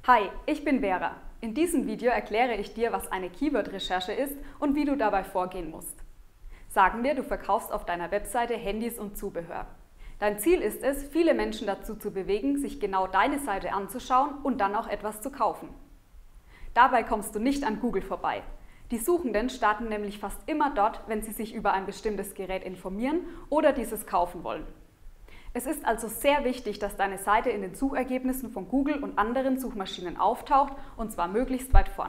Hi, ich bin Vera. In diesem Video erkläre ich dir, was eine Keyword-Recherche ist und wie du dabei vorgehen musst. Sagen wir, du verkaufst auf deiner Webseite Handys und Zubehör. Dein Ziel ist es, viele Menschen dazu zu bewegen, sich genau deine Seite anzuschauen und dann auch etwas zu kaufen. Dabei kommst du nicht an Google vorbei. Die Suchenden starten nämlich fast immer dort, wenn sie sich über ein bestimmtes Gerät informieren oder dieses kaufen wollen. Es ist also sehr wichtig, dass deine Seite in den Suchergebnissen von Google und anderen Suchmaschinen auftaucht, und zwar möglichst weit vorn.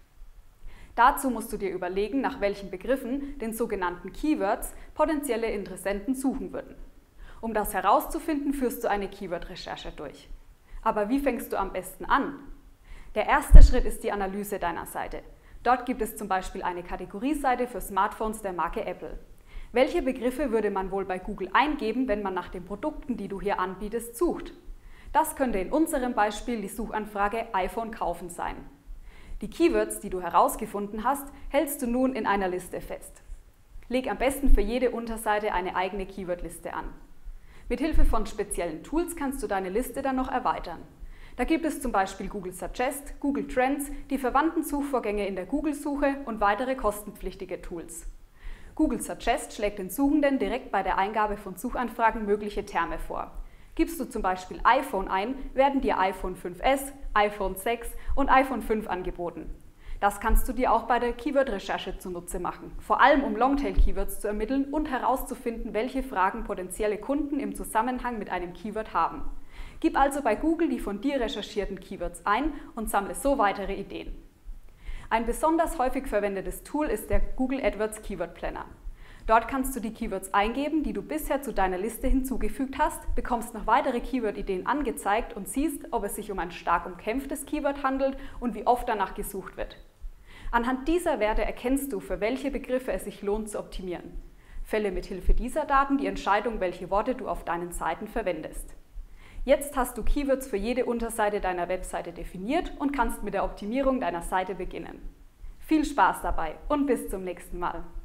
Dazu musst du dir überlegen, nach welchen Begriffen, den sogenannten Keywords, potenzielle Interessenten suchen würden. Um das herauszufinden, führst du eine Keyword-Recherche durch. Aber wie fängst du am besten an? Der erste Schritt ist die Analyse deiner Seite. Dort gibt es zum Beispiel eine Kategorieseite für Smartphones der Marke Apple. Welche Begriffe würde man wohl bei Google eingeben, wenn man nach den Produkten, die du hier anbietest, sucht? Das könnte in unserem Beispiel die Suchanfrage iPhone kaufen sein. Die Keywords, die du herausgefunden hast, hältst du nun in einer Liste fest. Leg am besten für jede Unterseite eine eigene Keywordliste an. Mithilfe von speziellen Tools kannst du deine Liste dann noch erweitern. Da gibt es zum Beispiel Google Suggest, Google Trends, die verwandten Suchvorgänge in der Google-Suche und weitere kostenpflichtige Tools. Google Suggest schlägt den Suchenden direkt bei der Eingabe von Suchanfragen mögliche Terme vor. Gibst du zum Beispiel iPhone ein, werden dir iPhone 5S, iPhone 6 und iPhone 5 angeboten. Das kannst du dir auch bei der Keyword-Recherche zunutze machen, vor allem um Longtail-Keywords zu ermitteln und herauszufinden, welche Fragen potenzielle Kunden im Zusammenhang mit einem Keyword haben. Gib also bei Google die von dir recherchierten Keywords ein und sammle so weitere Ideen. Ein besonders häufig verwendetes Tool ist der Google AdWords Keyword Planner. Dort kannst du die Keywords eingeben, die du bisher zu deiner Liste hinzugefügt hast, bekommst noch weitere Keyword-Ideen angezeigt und siehst, ob es sich um ein stark umkämpftes Keyword handelt und wie oft danach gesucht wird. Anhand dieser Werte erkennst du, für welche Begriffe es sich lohnt zu optimieren. Fälle mithilfe dieser Daten die Entscheidung, welche Worte du auf deinen Seiten verwendest. Jetzt hast du Keywords für jede Unterseite deiner Webseite definiert und kannst mit der Optimierung deiner Seite beginnen. Viel Spaß dabei und bis zum nächsten Mal!